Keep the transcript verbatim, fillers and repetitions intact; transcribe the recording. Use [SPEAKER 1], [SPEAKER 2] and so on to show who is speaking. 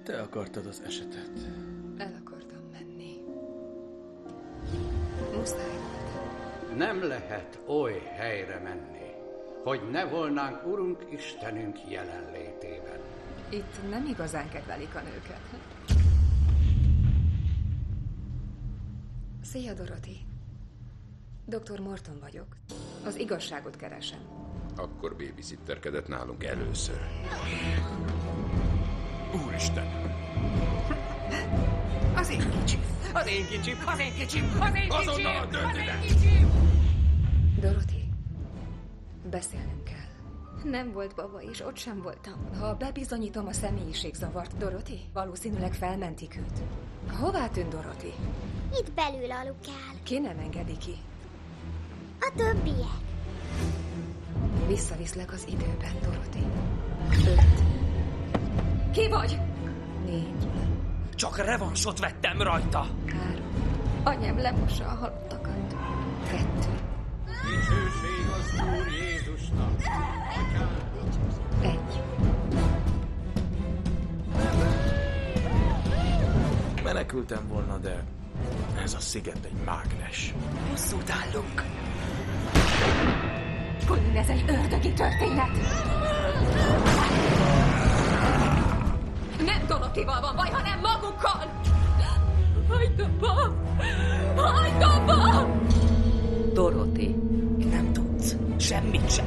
[SPEAKER 1] Te akartad az esetet.
[SPEAKER 2] El akartam menni. Muszáj volt.
[SPEAKER 3] Nem lehet oly helyre menni, hogy ne volnánk Urunk Istenünk jelenlétében.
[SPEAKER 2] Itt nem igazán kedvelik a nőket. Szia, Dorothy. doktor Morton vagyok. Az igazságot keresem.
[SPEAKER 4] Akkor babysitterkedett nálunk először.
[SPEAKER 5] Úristen!
[SPEAKER 6] Az én kicsim, az én kicsim, az én kicsim, az én kicsim,
[SPEAKER 4] Azonnal dönt
[SPEAKER 6] az
[SPEAKER 4] ide!
[SPEAKER 6] én kicsim!
[SPEAKER 2] Dorothy, beszélnünk kell.
[SPEAKER 7] Nem volt baba, és ott sem voltam.
[SPEAKER 2] Ha bebizonyítom a személyiségzavart, Dorothy, valószínűleg felmentik őt. Hová tűnt Dorothy?
[SPEAKER 8] Itt belül alukál.
[SPEAKER 2] Ki nem engedi ki?
[SPEAKER 8] A többiek.
[SPEAKER 2] Visszaviszlek az időben, Dorothy. Öt.
[SPEAKER 7] Ki vagy?
[SPEAKER 2] Négy.
[SPEAKER 6] Csak revansot vettem rajta.
[SPEAKER 2] Három.
[SPEAKER 7] Anyám lemossa a halottakat.
[SPEAKER 2] Kettő.
[SPEAKER 3] Dicsőség az Úr Jézusnak!
[SPEAKER 2] Egy.
[SPEAKER 5] Menekültem volna, de ez a sziget egy mágnes.
[SPEAKER 6] Hosszút állunk.
[SPEAKER 7] Colin, ez egy ördögi történet. Nem Dorothyval van baj, hanem magukkal. Hagyd abba! Hagyd abba!
[SPEAKER 2] Dorothy.
[SPEAKER 6] Nem tudsz. Semmit sem.